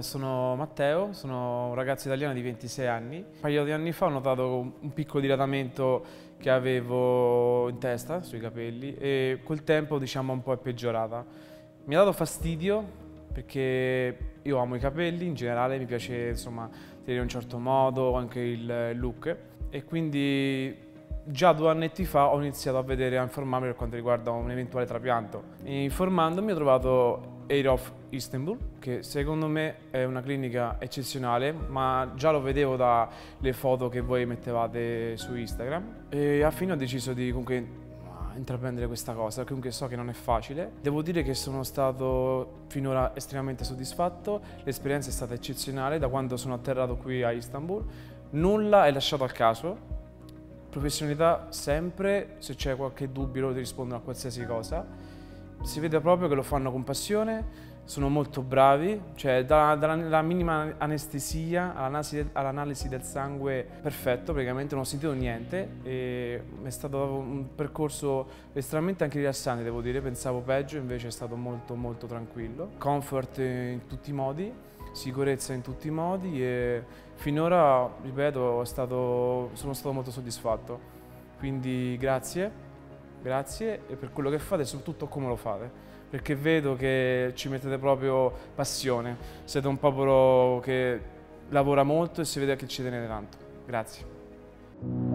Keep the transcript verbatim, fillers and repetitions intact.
sono Matteo, sono un ragazzo italiano di ventisei anni. Un paio di anni fa ho notato un piccolo dilatamento che avevo in testa, sui capelli, e col tempo diciamo un po' è peggiorata. Mi ha dato fastidio perché io amo i capelli, in generale mi piace insomma tenere in un certo modo, anche il look, e quindi già due annetti fa ho iniziato a vedere, a informarmi per quanto riguarda un eventuale trapianto. E informandomi ho trovato Hair of Istanbul, che secondo me è una clinica eccezionale, ma già lo vedevo dalle foto che voi mettevate su Instagram, e alla fine ho deciso di comunque intraprendere questa cosa, comunque so che non è facile. Devo dire che sono stato finora estremamente soddisfatto, l'esperienza è stata eccezionale da quando sono atterrato qui a Istanbul, nulla è lasciato al caso. Professionalità sempre, se c'è qualche dubbio loro ti rispondono a qualsiasi cosa. Si vede proprio che lo fanno con passione, sono molto bravi, cioè dalla, dalla minima anestesia all'analisi del sangue perfetto, praticamente non ho sentito niente e è stato un percorso estremamente anche rilassante, devo dire, pensavo peggio, invece è stato molto molto tranquillo. Comfort in tutti i modi, sicurezza in tutti i modi e finora, ripeto, è stato, sono stato molto soddisfatto. Quindi grazie, grazie e per quello che fate e soprattutto come lo fate, perché vedo che ci mettete proprio passione, siete un popolo che lavora molto e si vede che ci tenete tanto. Grazie.